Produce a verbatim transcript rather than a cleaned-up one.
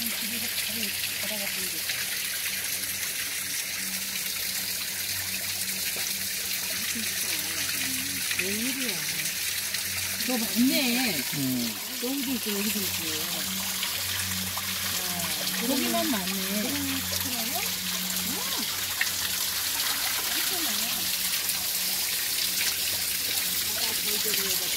웬일이야. 너 많네. 음. 여기도 있고, 여기도 있고. 여기만 많네. 그래요? 응.